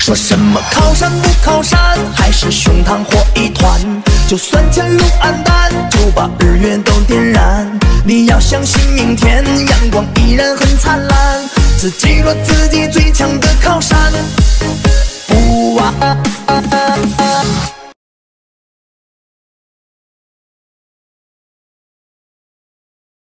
说什么靠山不靠山，还是胸膛火一团。就算前路暗淡，就把日月都点燃。你要相信明天阳光依然很灿烂，自己做自己最强的靠山。不啊。